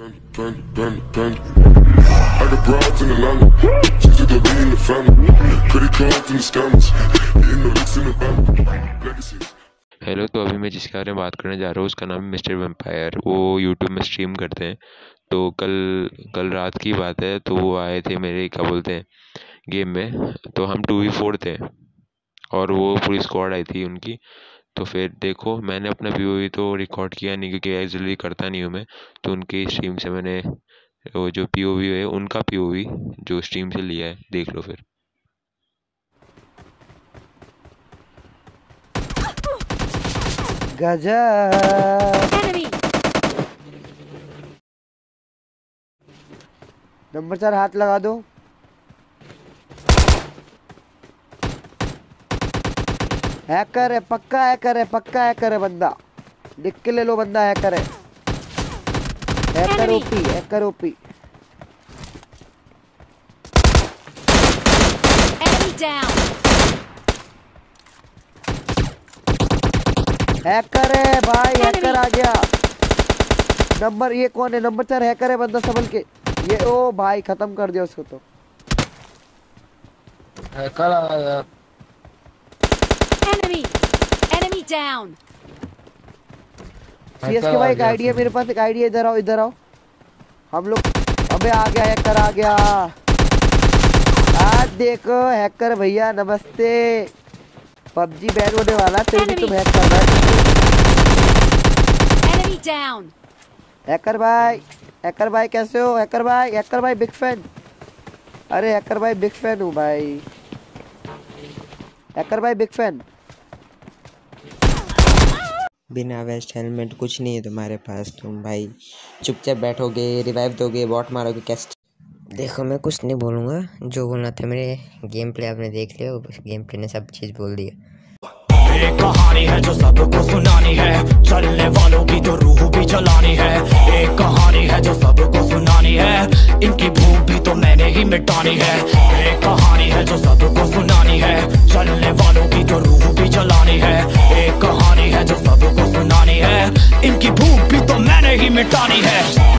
I got broads in Atlanta, she's a good in the family, credit cards and the scammers, hitting the licks in the family, legacies. Hello. तो अभी मैं जिसके बारे में बात करने जा रहा हूँ उसका नाम है मिस्टर वेम्पायर। वो यूट्यूब में स्ट्रीम करते हैं। तो कल रात की बात है, तो वो आए थे मेरे क्या बोलते हैं गेम में। तो हम 2v4 थे और वो पूरी स्क्वाड आई थी उनकी। तो फिर देखो, मैंने अपना पीओवी तो रिकॉर्ड किया नहीं क्योंकि एक्चुअली करता नहीं हूँ मैं। तो उनकी स्ट्रीम से मैंने वो जो पीओवी है उनका पीओवी जो स्ट्रीम से लिया है, देख लो फिर। गजब। Enemy! नंबर 4 हाथ लगा दो। हैकर है, पक्का हैकर है, पक्का हैकर है बंदा। लिख के ले लो, बंदा हैकर है। Hacker Enemy! OP, hacker OP. Enemy down! Hacker है भाई, Enemy! हैकर आ गया। नंबर ये कौन है? नंबर 4 हैकर है बंदा, संभल के। ये ओ भाई, खत्म कर दिया उसको। तो हैकर आ गया। Enemy! Enemy down! सीएसके भाई, एक आईडी है मेरे पास, एक आईडी है। इधर आओ, इधर आओ। हम लोग, अबे आ गया, हैकर आ गया। आज देखो हैकर भैया, नमस्ते। पबजी बैन होने वाला, फिर भी तुम हैक कर रहे हो। Enemy down! हैकर भाई कैसे हो? हैकर भाई बिग फैन। अरे हैकर भाई बिग फैन हूँ भाई। हैकर भाई बिग फैन। बिना वेस्ट हेलमेट कुछ नहीं है तुम्हारे पास। तुम भाई चुपचाप बैठोगे, रिवाइव दोगे, बॉट मारोगे कैसे? देखो, मैं कुछ नहीं बोलूँगा। जो बोलना था मेरे गेम प्ले आपने देख लिया, गेम प्ले ने सब चीज़ बोल दिया। एक कहानी है जो सबको सुनानी है, चलने वालों की तो रूह भी जलानी है। एक कहानी है जो सबको सुनानी है, इनकी भूख भी तो मैंने ही मिटानी है। एक कहानी है जो सबको